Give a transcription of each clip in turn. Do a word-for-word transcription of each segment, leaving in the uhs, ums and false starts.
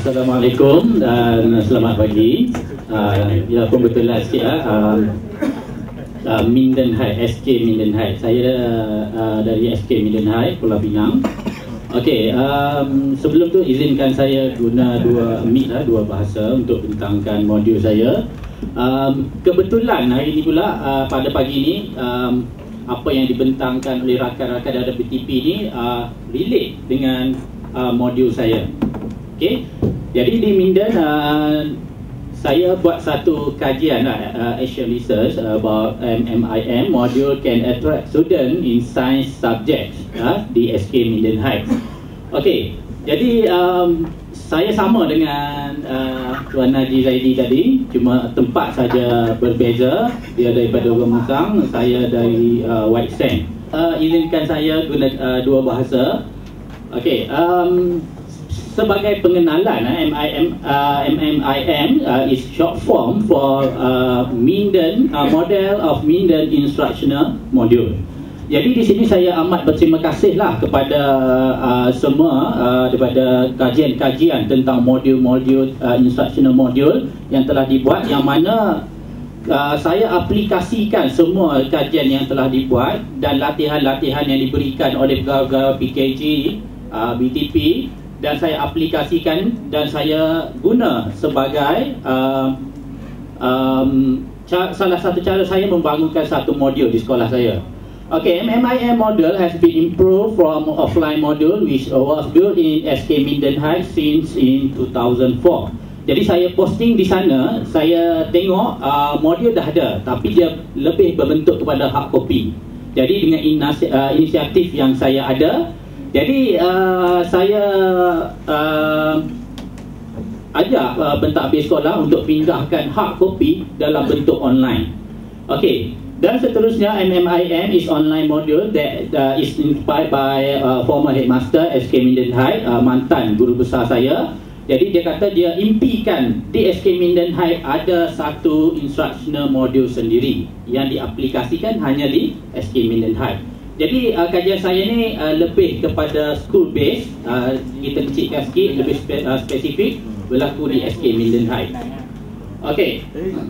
Assalamualaikum dan selamat pagi. Uh, ya, kebetulan sikit lah. Uh, uh, Minden High, S K Minden High. Saya uh, dari S K Minden High, Pulau Pinang. Okey, um, sebelum tu izinkan saya guna dua mic lah, dua bahasa untuk bentangkan modul saya. Um, kebetulan hari ini pula uh, pada pagi ini um, apa yang dibentangkan oleh rakan-rakan dari B T P ni uh, relate dengan uh, modul saya. Okey, jadi di Minden uh, saya buat satu kajian lah, uh, action research about M M I M, module can attract student in science subjects uh, di S K Minden High. Okey, jadi um, saya sama dengan uh, Tuan Najib Zaidi tadi, cuma tempat saja berbeza. Dia daripada Orang Musang, saya dari uh, White Sand. Uh, izinkan saya guna uh, dua bahasa. Okey, um, sebagai pengenalan, M I M, uh, M M I M uh, is short form for uh, Minden uh, Model of Minden Instructional Module. Jadi di sini saya amat berterima kasih lah kepada uh, semua uh, daripada kajian-kajian tentang modul-modul uh, instructional module yang telah dibuat, yang mana uh, saya aplikasikan semua kajian yang telah dibuat dan latihan-latihan yang diberikan oleh pegawai-pegawai P K G, uh, B T P, dan saya aplikasikan dan saya guna sebagai uh, um, salah satu cara saya membangunkan satu modul di sekolah saya. Okay, M M I M model has been improved from offline module which was built in S K Minden High since in two thousand four. Jadi saya posting di sana, saya tengok uh, modul dah ada, tapi dia lebih berbentuk kepada hard copy. Jadi dengan inasi, uh, inisiatif yang saya ada, jadi uh, saya uh, ajak uh, pentadbir sekolah untuk pindahkan hard copy dalam bentuk online. Okey, dan seterusnya M M I M is online module that uh, is inspired by uh, former headmaster S K Minden High, uh, mantan guru besar saya. Jadi dia kata dia impikan di S K Minden High ada satu instructional module sendiri yang diaplikasikan hanya di S K Minden High. Jadi uh, kajian saya ni uh, lebih kepada school based, uh, kita kecilkan sikit, lebih spe uh, spesifik, berlaku di S K Minden High. Okey,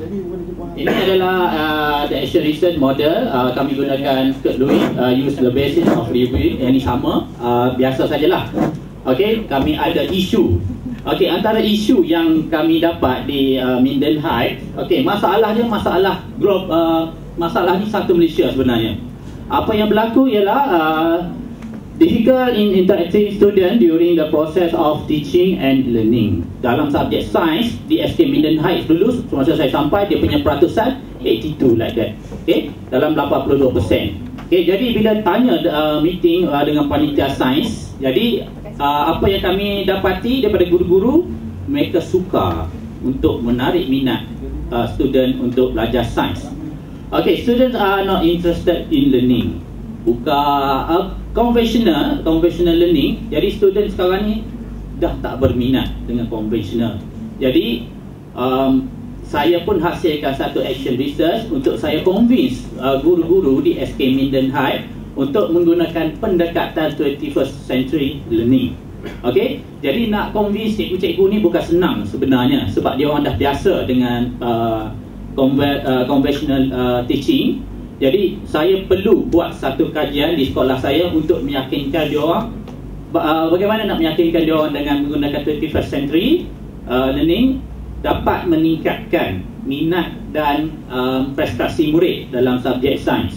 ini adalah uh, the action research model. Uh, kami gunakan Kurt Louis, uh, use the basis of review. Yang ini sama, uh, biasa sajalah. Okey, kami ada isu. Okey, antara isu yang kami dapat di uh, Minden High, okey, masalahnya masalah grup, uh, masalah ni satu Malaysia sebenarnya. Apa yang berlaku ialah uh, difficult in interacting student during the process of teaching and learning. Dalam subjek sains di S K Minden High dulu, semasa saya sampai, dia punya peratusan lapan puluh dua like that. Okay, dalam lapan puluh dua peratus. Okay, jadi bila tanya uh, meeting uh, dengan panitia sains, jadi uh, apa yang kami dapati daripada guru-guru, mereka suka untuk menarik minat uh, student untuk belajar sains. Okay, students are not interested in learning. Bukan uh, conventional, conventional learning. Jadi student sekarang ni dah tak berminat dengan conventional. Jadi um, saya pun hasilkan satu action research untuk saya convince uh, guru-guru di S K Minden High untuk menggunakan pendekatan twenty-first century learning. Okay, jadi nak convince cikgu-cikgu ni bukan senang sebenarnya, sebab dia orang dah biasa dengan uh, conventional uh, teaching. Jadi saya perlu buat satu kajian di sekolah saya untuk meyakinkan dia orang uh, bagaimana nak meyakinkan dia orang dengan menggunakan twenty-first century uh, learning dapat meningkatkan minat dan um, prestasi murid dalam subjek sains.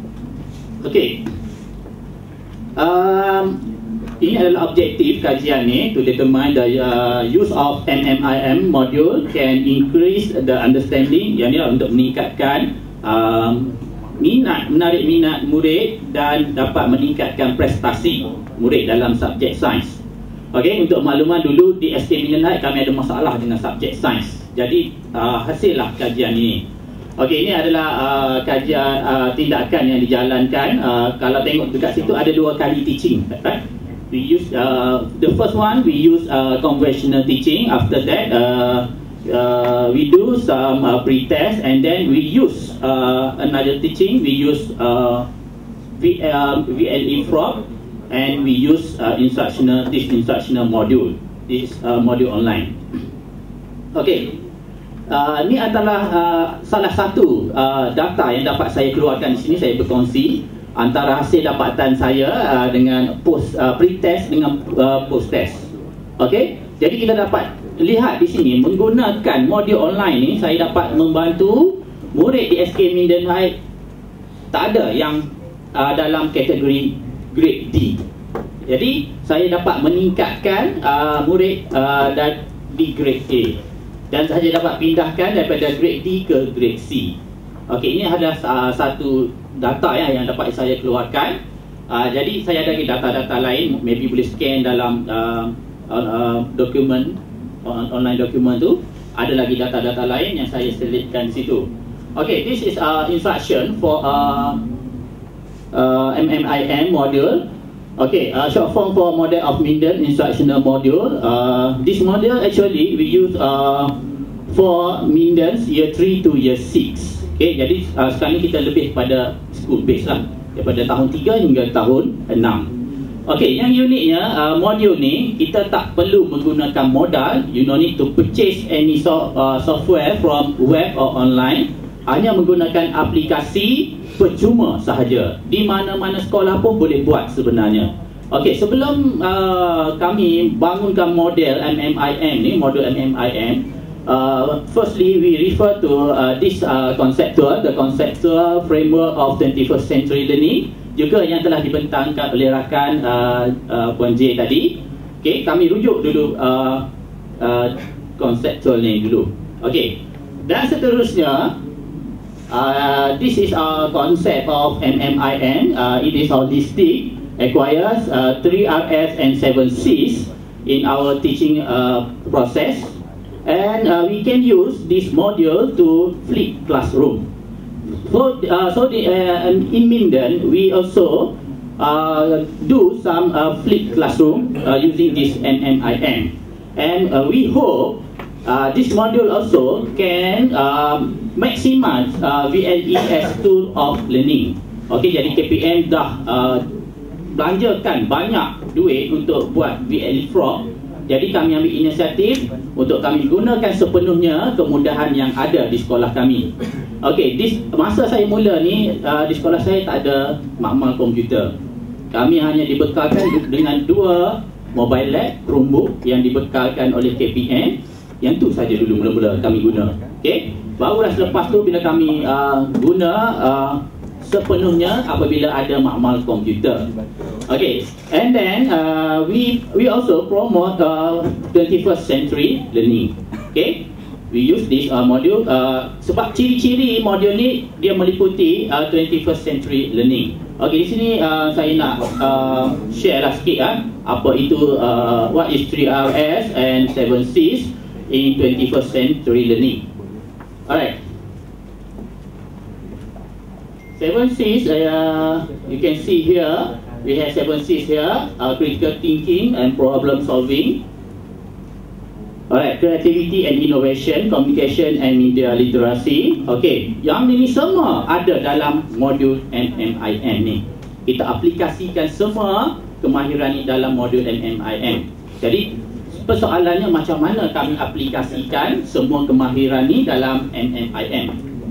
Okey, um, ini adalah objektif kajian ni, to determine the uh, use of M M I M module can increase the understanding, yang ni untuk meningkatkan um, minat, menarik minat murid dan dapat meningkatkan prestasi murid dalam subjek sains. Okey, untuk makluman dulu di S K Minden High kami ada masalah dengan subjek sains. Jadi uh, hasillah kajian ini. Okey, ini adalah uh, kajian uh, tindakan yang dijalankan. Uh, kalau tengok dekat situ ada dua kali teaching, right? We use uh, the first one we use uh, conventional teaching. After that uh, uh, we do some uh, pre-test, and then we use uh, another teaching. We use uh, v, uh, V L E frog, and we use uh, instructional this instructional module. this uh, module online. Okey, uh, ini adalah uh, salah satu uh, data yang dapat saya keluarkan di sini. Saya berkongsi antara hasil dapatan saya uh, dengan post uh, pre-test dengan uh, post-test. Okey, jadi kita dapat lihat di sini menggunakan modul online ni saya dapat membantu murid di S K Minden High tak ada yang uh, dalam kategori grade D. Jadi saya dapat meningkatkan uh, murid uh, dan di grade A dan saya dapat pindahkan daripada grade D ke grade C. Okey, ini adalah uh, satu data ya, yang dapat saya keluarkan. Uh, jadi saya ada lagi data-data lain, maybe boleh scan dalam uh, uh, uh, dokumen on, online dokumen tu. Ada lagi data-data lain yang saya selitkan di situ. Okay, this is uh, instruction for uh, uh, M M I M module. Okay, uh, short form for model of Minden instructional module. Uh, this module actually we use uh, for Minden's year three to year six. Okay, jadi uh, sekarang ni kita lebih pada school base lah, daripada tahun tiga hingga tahun enam. Okay, yang uniknya uh, modul ni kita tak perlu menggunakan modal. You no need to purchase any so, uh, software from web or online. Hanya menggunakan aplikasi percuma sahaja. Di mana-mana sekolah pun boleh buat sebenarnya. Okay, sebelum uh, kami bangunkan model M M I M ni, modul M M I M, uh, firstly we refer to uh, this uh, conceptual, the conceptual framework of twenty-first century learning, juga yang telah dibentangkan oleh rakan uh, uh, Puan J tadi. Okay, kami rujuk dulu uh, uh, conceptual ni dulu. Okay, dan seterusnya Uh, this is our concept of M M I M. Uh, it is holistic, acquires uh, three R S and seven C's in our teaching uh, process, and uh, we can use this module to flip classroom. So, uh, so the, uh, in Minden we also uh, do some uh, flip classroom uh, using this M M I M, and uh, we hope uh, this module also can um, maximize uh, V L E as tool of learning. Okey, jadi K P M dah uh, belanjakan banyak duit untuk buat V L E Frog. Jadi kami ambil inisiatif untuk kami gunakan sepenuhnya kemudahan yang ada di sekolah kami. Okey, di masa saya mula ni uh, di sekolah saya tak ada makmal komputer. Kami hanya dibekalkan dengan dua mobile lab Chromebook yang dibekalkan oleh K P M. Yang tu saja dulu mula-mula kami guna. Okey, barulah selepas tu bila kami uh, guna uh, sepenuhnya apabila ada makmal komputer. Okay, and then uh, we we also promote uh, twenty-first century learning. Okay, we use this uh, module uh, sebab ciri-ciri modul ni dia meliputi uh, twenty-first century learning. Okay, di sini uh, saya nak uh, share lah sikit kan, apa itu uh, what is three R S and seven C's in twenty-first century learning. Alright, seven C's, uh, you can see here, we have seven C's here, uh, critical thinking and problem solving. Alright, creativity and innovation, communication and media literacy. Okay, yang ini semua ada dalam modul M M I M ni. Kita aplikasikan semua kemahiran ini dalam modul M M I M. Jadi, persoalannya macam mana kami aplikasikan semua kemahiran ni dalam M M I M.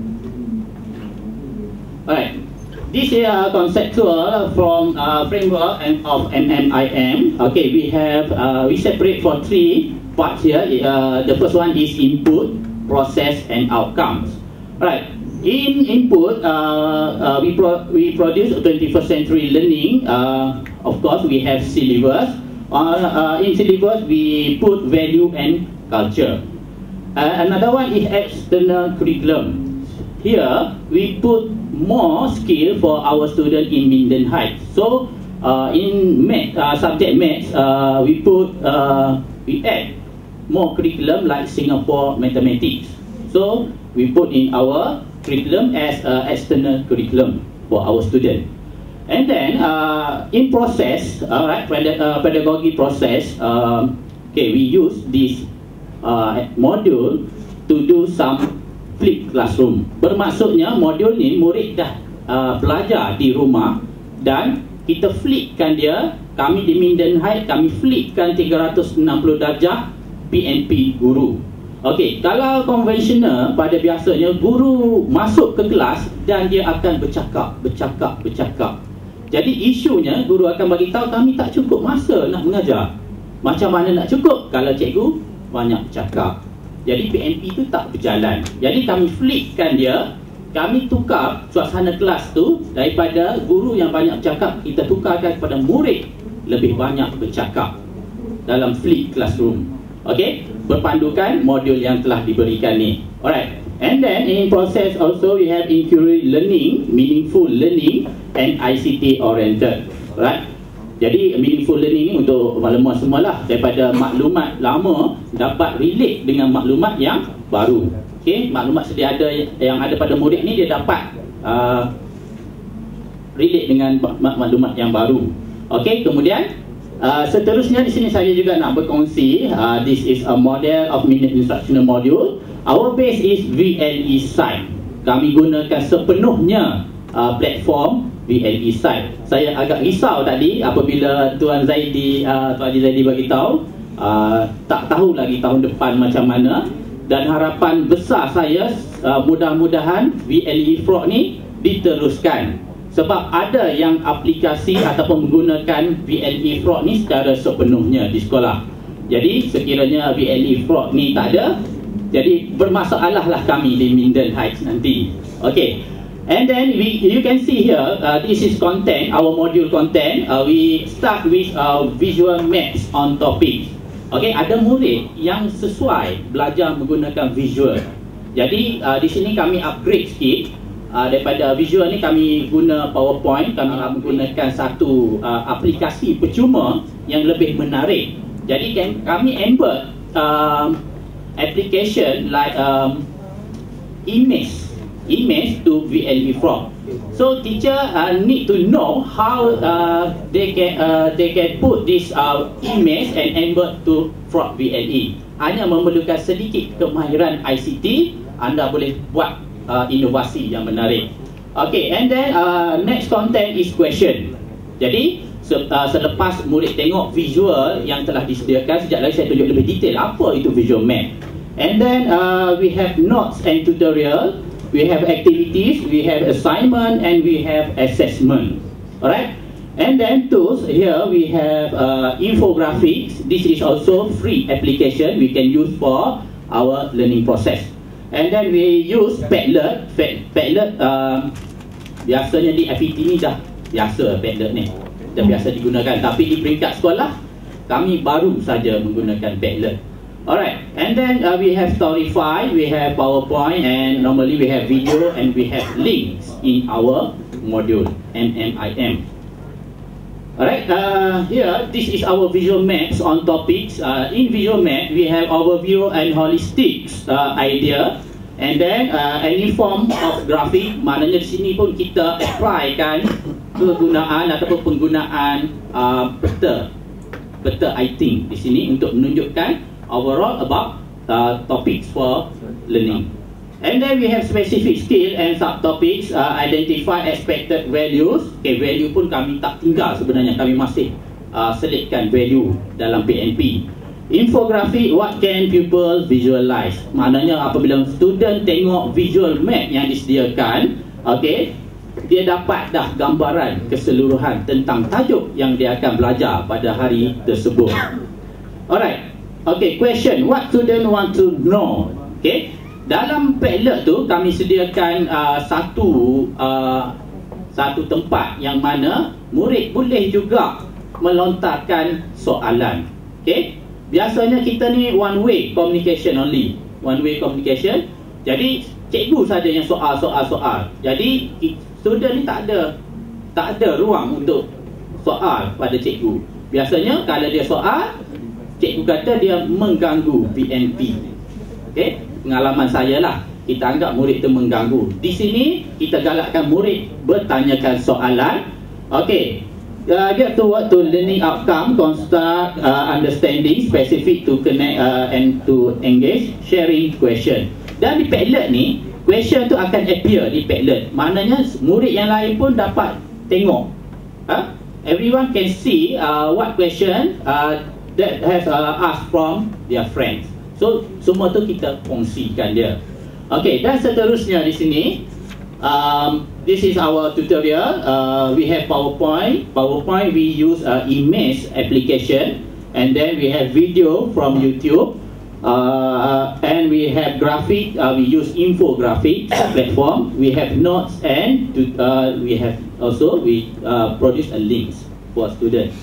Alright, this is uh, conceptual from uh, framework of M M I M. Okay, we have uh, we separate for three parts here. Uh, the first one is input, process, and outcomes. Alright, in input, uh, uh, we pro we produce twenty-first century learning. Uh, of course, we have syllabus. Uh, uh, in syllabus, we put value and culture. Uh, another one is external curriculum. Here, we put more skill for our student in Minden High. So, uh, in math, uh, subject maths, uh, we put, uh, we add more curriculum like Singapore mathematics. So, we put in our curriculum as uh, external curriculum for our student. And then uh, in process, alright, ped uh, pedagogy process, um, okay, we use this uh, module to do some flip classroom. Bermaksudnya modul ni murid dah uh, belajar di rumah dan kita flipkan dia kami di Minden Heights, kami flipkan tiga ratus enam puluh darjah P N P guru. Okey, kalau konvensional pada biasanya guru masuk ke kelas dan dia akan bercakap, bercakap, bercakap. Jadi isunya guru akan bagi tahu kami tak cukup masa nak mengajar. Macam mana nak cukup kalau cikgu banyak cakap? Jadi P N P tu tak berjalan. Jadi kami flipkan dia. Kami tukar suasana kelas tu daripada guru yang banyak bercakap, kita tukarkan kepada murid lebih banyak bercakap dalam flip classroom. Okey, berpandukan modul yang telah diberikan ni. Alright. And then in process also we have inquiry learning, meaningful learning and I C T oriented. Alright. Jadi meaningful learning ni untuk maklumat semualah, daripada maklumat lama dapat relate dengan maklumat yang baru. Okey, maklumat sedia ada yang ada pada murid ni dia dapat uh, relate dengan maklumat yang baru. Okey, kemudian uh, seterusnya di sini saya juga nak berkongsi, uh, this is a model of minute instructional module. Our base is V L E site. Kami gunakan sepenuhnya uh, platform V L E site. Saya agak risau tadi apabila Tuan Zaidi, uh, Tuan Haji Zaidi bagi tahu uh, tak tahu lagi tahun depan macam mana. Dan harapan besar saya uh, mudah-mudahan V L E Frog ni diteruskan, sebab ada yang aplikasi ataupun menggunakan V L E Frog ni secara sepenuhnya di sekolah. Jadi sekiranya V L E Frog ni tak ada, jadi bermasalah lah kami di Minden Heights nanti. Okay, and then we, you can see here, uh, this is content, our module content. uh, We start with uh, visual maps on topic. Okey, ada murid yang sesuai belajar menggunakan visual. Jadi uh, di sini kami upgrade sikit. Uh, daripada visual ni kami guna PowerPoint, kami uh, menggunakan satu uh, aplikasi percuma yang lebih menarik. Jadi kan, kami embed um, application like um, image image to V L E Frog. So teacher uh, need to know how uh, they can uh, they can put this uh, image and embed to Frog V L E. Hanya memerlukan sedikit kemahiran I C T, anda boleh buat uh, inovasi yang menarik. Okay, and then uh, next content is question. Jadi se uh, selepas murid tengok visual yang telah disediakan, sekejap lagi saya tunjuk lebih detail apa itu visual map. And then uh, we have notes and tutorial. We have activities, we have assignment, and we have assessment. Alright? And then tools, here we have uh, infographics. This is also free application we can use for our learning process. And then we use Padlet. Padlet uh, biasanya di F E T ni dah biasa, Padlet ni dah biasa digunakan. Tapi di peringkat sekolah, kami baru saja menggunakan Padlet. Alright, and then uh, we have Storyfy, we have PowerPoint, and normally we have video and we have links in our module M M I M. Alright, uh, here this is our visual maps on topics. Uh, in visual map, we have overview and holistic uh, idea, and then uh, any form of graphic. Maknanya di sini pun kita apply kan kegunaan ataupun penggunaan uh, peta, peta I think di sini untuk menunjukkan overall about uh, topics for learning. And then we have specific skill and subtopics, uh, identify expected values. Okay, value pun kami tak tinggal sebenarnya, kami masih uh, selitkan value dalam P N P. Infographic, what can pupils visualize? Maknanya apabila student tengok visual map yang disediakan, okay, dia dapat dah gambaran keseluruhan tentang tajuk yang dia akan belajar pada hari tersebut. Alright. Okay, question. What student want to know? Okay, dalam Padlet tu kami sediakan uh, satu uh, satu tempat yang mana murid boleh juga melontarkan soalan. Okay, biasanya kita ni one way communication only, one way communication. Jadi cikgu saja yang soal soal soal. Jadi student ni tak ada tak ada ruang untuk soal pada cikgu. Biasanya kalau dia soal, cikgu kata dia mengganggu P N P. Okay, pengalaman saya lah, kita anggap murid itu mengganggu. Di sini kita galakkan murid bertanyakan soalan. Okay, uh, get to what to learning outcome, construct uh, understanding, specific to connect uh, and to engage, sharing question. Dan di Padlet ni, question tu akan appear di Padlet. Maknanya murid yang lain pun dapat tengok. Ha? everyone can see uh, what question uh, that has uh, asked from their friends. So semua tu kita kongsikan dia. Okay, dan seterusnya di sini, um, this is our tutorial. Uh, we have PowerPoint. PowerPoint we use uh, image application, and then we have video from YouTube. Uh, and we have graphic, uh, we use infographic platform, we have notes, and to, uh, we have also we uh, produce a links for students.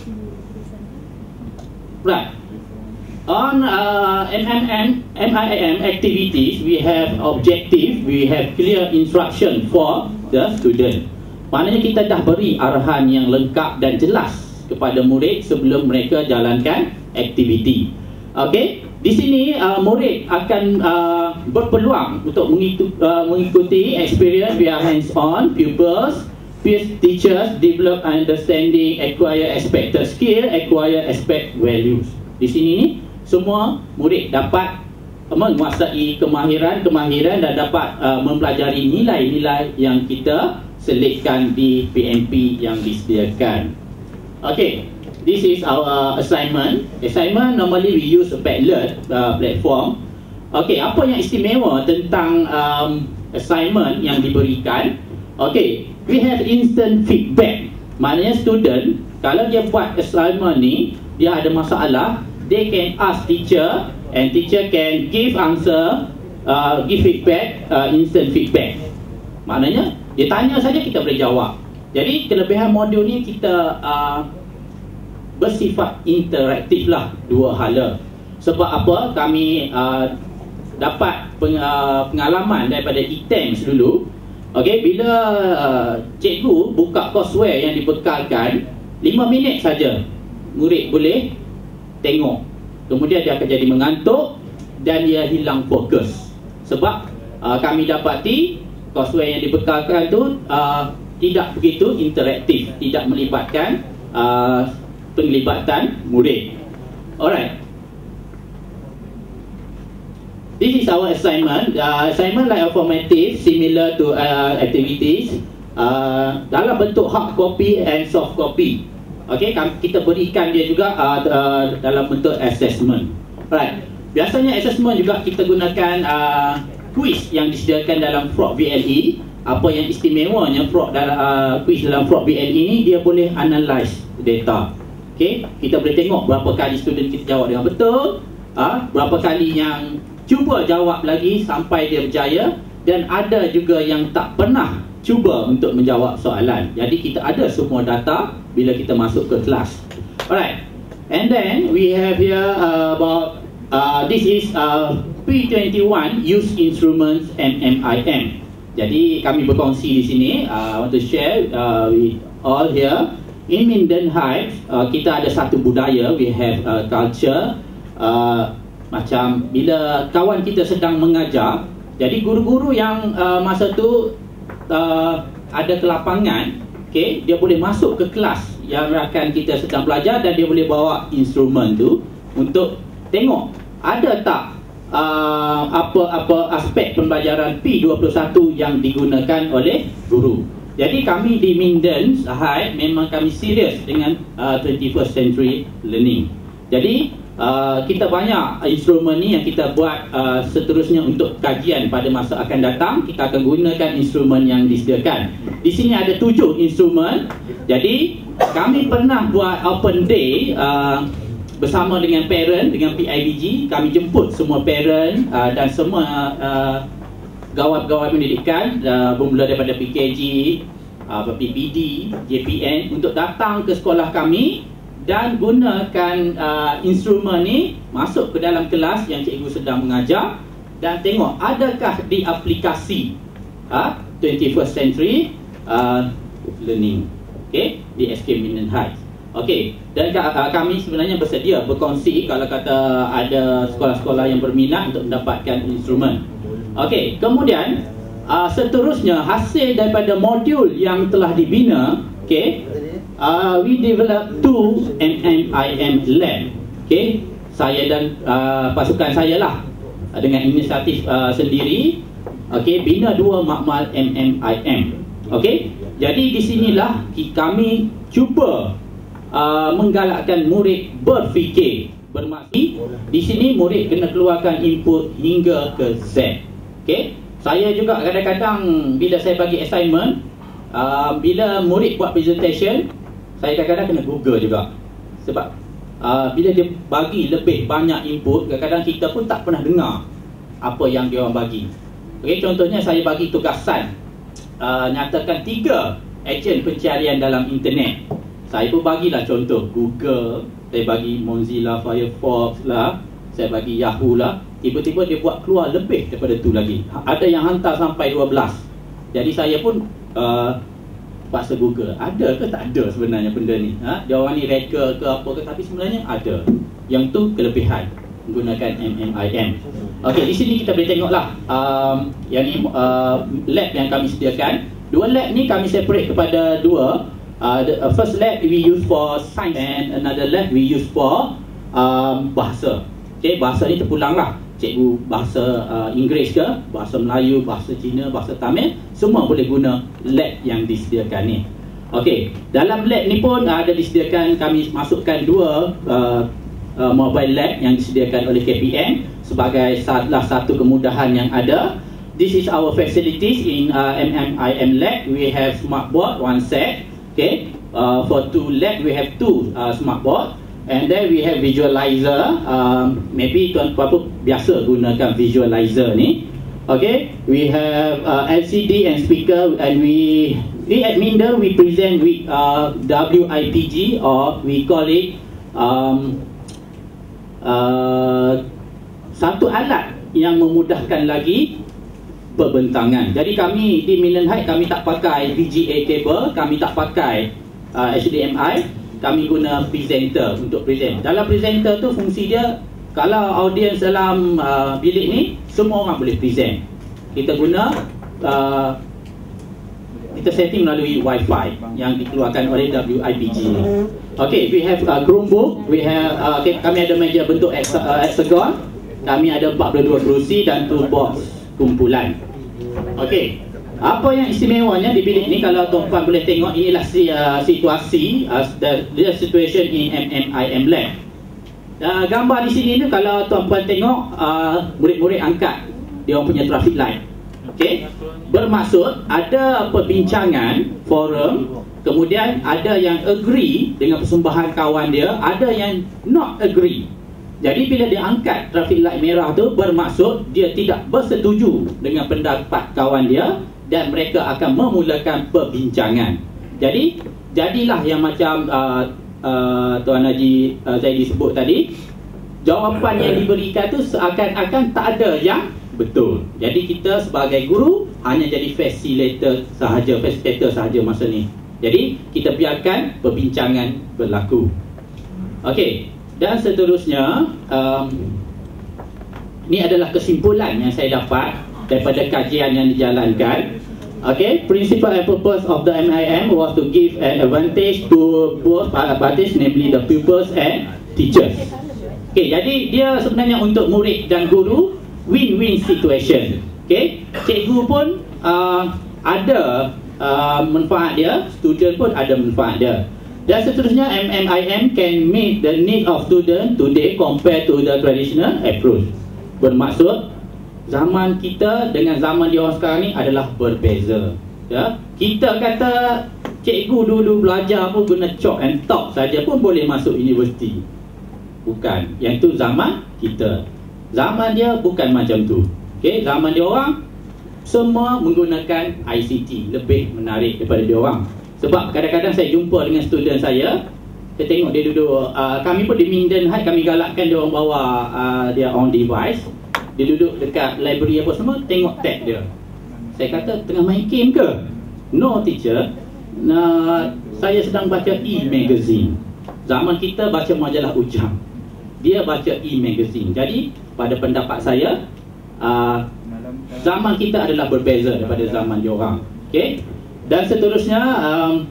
Right. On uh, M M M, M I M activities, we have objective, we have clear instruction for the student. Maknanya kita dah beri arahan yang lengkap dan jelas kepada murid sebelum mereka jalankan aktiviti. Okay. Di sini uh, murid akan uh, berpeluang untuk mengikuti, uh, mengikuti experience via hands-on, pupils, peers, teachers, develop understanding, acquire expected skill, acquire expect values. Di sini ni semua murid dapat menguasai kemahiran-kemahiran dan dapat uh, mempelajari nilai-nilai yang kita selitkan di P M P yang disediakan. Okay. This is our assignment. Assignment normally we use a Padlet uh, platform. Okay, apa yang istimewa tentang um, assignment yang diberikan? Okay, we have instant feedback. Maknanya student, kalau dia buat assignment ni, dia ada masalah, they can ask teacher, and teacher can give answer, uh, give feedback, uh, instant feedback. Maknanya, dia tanya saja kita boleh jawab. Jadi kelebihan modul ni kita uh, bersifat interaktif lah, dua hala. Sebab apa? Kami uh, dapat peng, uh, pengalaman daripada I T E M S dulu. Okay, bila uh, cikgu buka courseware yang dibekalkan, lima minit saja murid boleh tengok. Kemudian dia akan jadi mengantuk dan dia hilang fokus. Sebab uh, kami dapati courseware yang dibekalkan tu uh, tidak begitu interaktif, tidak melibatkan uh, penglibatan murid. Alright. This is our assignment. Uh, assignment like a formative, similar to uh, activities, uh, dalam bentuk hard copy and soft copy. Okay, kita berikan dia juga uh, uh, dalam bentuk assessment. Alright. Biasanya assessment juga kita gunakan uh, quiz yang disediakan dalam Frog V L E. Apa yang istimewanya Frog dalam uh, quiz dalam Frog V L E ni, dia boleh analyse data. Okay, kita boleh tengok berapa kali student kita jawab dengan betul, ha? Berapa kali yang cuba jawab lagi sampai dia berjaya, dan ada juga yang tak pernah cuba untuk menjawab soalan. Jadi kita ada semua data bila kita masuk ke kelas. Alright, and then we have here uh, about uh, this is uh, P twenty-one use instruments M M I M. Jadi kami berkongsi di sini. uh, I want to share uh, with all here. In Minden Heights, uh, kita ada satu budaya, we have uh, culture. Uh, macam bila kawan kita sedang mengajar, jadi guru-guru yang uh, masa tu uh, ada kelapangan, okay, dia boleh masuk ke kelas yang akan kita sedang belajar, dan dia boleh bawa instrumen tu untuk tengok ada tak uh, apa-apa aspek pembelajaran P dua puluh satu yang digunakan oleh guru. Jadi kami di Minden Heights memang kami serius dengan uh, twenty-first century learning. Jadi uh, kita banyak instrumen ni yang kita buat uh, seterusnya untuk kajian pada masa akan datang. Kita akan gunakan instrumen yang disediakan. Di sini ada tujuh instrumen. Jadi kami pernah buat open day uh, bersama dengan parent, dengan P I B G. Kami jemput semua parent uh, dan semua uh, gawat-gawat pendidikan, uh, bermula daripada P K G, uh, P P D, J P N, untuk datang ke sekolah kami dan gunakan uh, instrumen ni masuk ke dalam kelas yang cikgu sedang mengajar, dan tengok adakah di aplikasi uh, twenty-first century uh, learning, okay, di S K Minden Heights. Okey, dan uh, kami sebenarnya bersedia berkongsi kalau kata ada sekolah-sekolah yang berminat untuk mendapatkan instrumen. Okey, kemudian uh, seterusnya hasil daripada modul yang telah dibina, okey, uh, we develop two M M I M lab. Okey, saya dan uh, pasukan saya lah dengan inisiatif uh, sendiri, okey, bina dua makmal M M I M. Okey, jadi di sinilah kami cuba uh, menggalakkan murid berfikir. Bermaksud di sini murid kena keluarkan input hingga ke Z. Okey, saya juga kadang-kadang bila saya bagi assignment, uh, bila murid buat presentation, saya kadang-kadang kena Google juga. Sebab uh, bila dia bagi lebih banyak input, kadang-kadang kita pun tak pernah dengar apa yang dia orang bagi. Okey, contohnya saya bagi tugasan uh, nyatakan tiga ejen pencarian dalam internet. Saya pun bagilah contoh Google, saya bagi Mozilla Firefox lah, saya bagi Yahoo lah. Tiba-tiba dia buat keluar lebih daripada tu lagi. Ada yang hantar sampai dua belas. Jadi saya pun uh, paksa Google, ada ke tak ada sebenarnya benda ni, ha? Dia orang ni reka ke apa ke, tapi sebenarnya ada. Yang tu kelebihan menggunakan M M I M. Okey, di sini kita boleh tengoklah um, yang ni uh, lab yang kami sediakan. Dua lab ni kami separate kepada dua. Uh, the uh, first lab we use for science and another lab we use for um, bahasa. Okey, bahasa ni terpulang lah. Cikgu bahasa uh, Inggeris ke, bahasa Melayu, bahasa Cina, bahasa Tamil, semua boleh guna lab yang disediakan ni. Okey, dalam lab ni pun uh, ada disediakan, kami masukkan dua uh, uh, mobile lab yang disediakan oleh K P M sebagai salah satu kemudahan yang ada. This is our facilities in uh, M M I M lab. We have smart board, one set. Okay, uh, for two lab we have two uh, smart board. And then we have visualizer. Um, maybe tuan-tuan pun biasa gunakan visualizer ni. Okay, we have uh, L C D and speaker, and we we at Minder we present with uh, W I P G, or we call it um, uh, satu alat yang memudahkan lagi perbentangan. Jadi kami di Minden Heights kami tak pakai V G A cable, kami tak pakai uh, H D M I. Kami guna presenter untuk present. Dalam presenter tu fungsi dia, kalau audiens dalam uh, bilik ni, semua orang boleh present. Kita guna uh, kita setting melalui Wi-Fi yang dikeluarkan oleh W I P G. Okay, we have uh, Chromebook. We have uh, okay, kami ada meja bentuk hexagon. Kami ada empat puluh dua kerusi dan toolbox kumpulan. Okay, apa yang istimewanya di bilik ni, kalau tuan-tuan boleh tengok, inilah si, uh, situasi uh, the, the situation in M M I M lab. Uh, gambar di sini tu, kalau tuan-tuan tengok, uh, murid-murid angkat dia orang punya traffic light. Okey, bermaksud ada perbincangan forum, kemudian ada yang agree dengan persembahan kawan dia, ada yang not agree. Jadi bila dia angkat traffic light merah tu, bermaksud dia tidak bersetuju dengan pendapat kawan dia, dan mereka akan memulakan perbincangan. Jadi jadilah yang macam uh, uh, Tuan Haji uh, Zaidi sebut tadi, jawapan yang diberikan tu seakan-akan tak ada yang betul. Jadi kita sebagai guru hanya jadi facilitator sahaja, facilitator sahaja masa ni. Jadi kita biarkan perbincangan berlaku. Okey, dan seterusnya um, ini adalah kesimpulan yang saya dapat daripada kajian yang dijalankan. Okay, principle and purpose of the M I M was to give an advantage to both parties, namely the pupils and teachers. Okay, jadi dia sebenarnya untuk murid dan guru win-win situation. Okay, cikgu pun uh, ada uh, manfaat dia, student pun ada manfaat dia. Dan seterusnya, M M I M can meet the need of student today compared to the traditional approach. Bermaksud zaman kita dengan zaman dia orang sekarang ni adalah berbeza. Ya, kita kata cikgu dulu belajar pun guna chalk and talk saja pun boleh masuk universiti. Bukan, yang tu zaman kita. Zaman dia bukan macam tu. Okey, zaman dia orang semua menggunakan I C T, lebih menarik daripada dia orang. Sebab kadang-kadang saya jumpa dengan student saya, saya tengok dia duduk, uh, kami pun di Minden Heights kami galakkan dia orang bawa uh, dia on device. Dia duduk dekat library apa semua, tengok tab dia. Saya kata, tengah main game ke? No teacher, nah, saya sedang baca e-magazine. Zaman kita baca majalah Ujang, dia baca e-magazine. Jadi pada pendapat saya, uh, zaman kita adalah berbeza daripada zaman diorang. Okay? Dan seterusnya, um,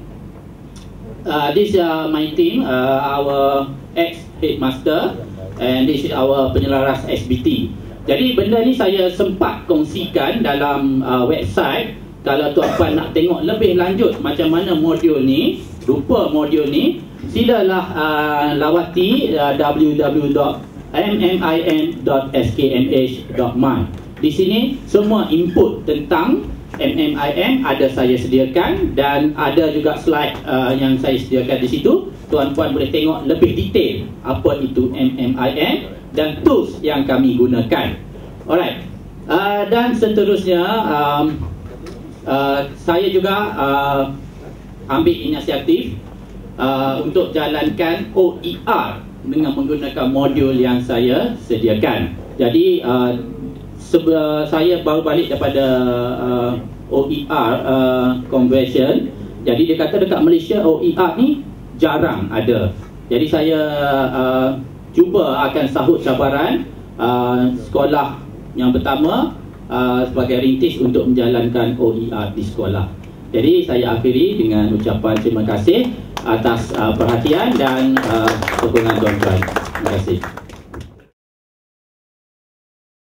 uh, this is uh, my team, uh, our ex-headmaster, and this is our penyelaras S B T. Jadi benda ni saya sempat kongsikan dalam uh, website. Kalau tuan-tuan nak tengok lebih lanjut macam mana modul ni, rupa modul ni, silalah uh, lawati uh, w w w dot m m i n dot s k m h dot m y. Di sini semua input tentang M M I N ada saya sediakan, dan ada juga slide uh, yang saya sediakan di situ. Tuan-tuan boleh tengok lebih detail apa itu M M I N dan tools yang kami gunakan. Alright, uh, dan seterusnya um, uh, saya juga uh, ambil inisiatif uh, untuk jalankan O E R dengan menggunakan modul yang saya sediakan. Jadi uh, Sebe- saya baru balik daripada uh, O E R uh, conversion. Jadi dia kata dekat Malaysia O E R ni jarang ada. Jadi saya uh, cuba akan sahut cabaran uh, sekolah yang pertama uh, sebagai rintis untuk menjalankan O E R di sekolah. Jadi saya akhiri dengan ucapan terima kasih atas uh, perhatian dan uh, sokongan tuan-tuan. Terima kasih.